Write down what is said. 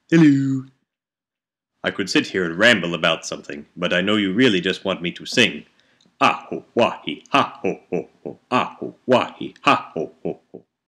Hello. I could sit here and ramble about something, but I know you really just want me to sing. Ah ho wahi, ha ho ho ho, ah ho wahi,